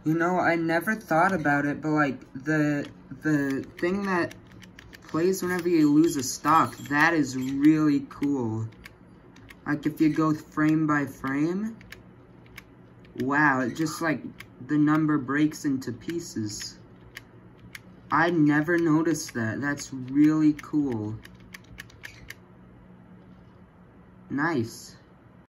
You know, I never thought about it, but like the thing that plays whenever you lose a stock, that is really cool. Like if you go frame by frame, wow, it just like the number breaks into pieces. I never noticed that. That's really cool. Nice.